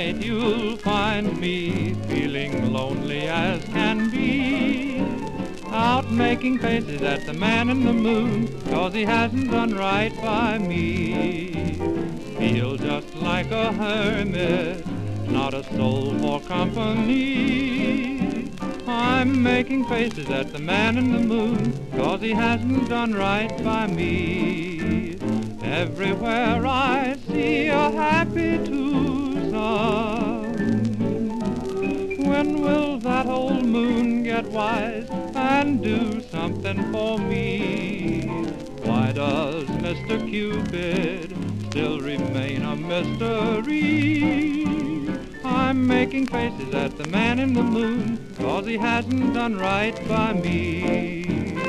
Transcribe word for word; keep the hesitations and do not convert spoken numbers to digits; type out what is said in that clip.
night you'll find me feeling lonely as can be, out making faces at the man in the moon, 'cause he hasn't done right by me. Feel just like a hermit, not a soul for company. I'm making faces at the man in the moon, 'cause he hasn't done right by me. Everywhere I see a happy twosome, when will that old moon get wise and do something for me? Why does Mister Cupid still remain a mystery? I'm making faces at the man in the moon, 'cause he hasn't done right by me.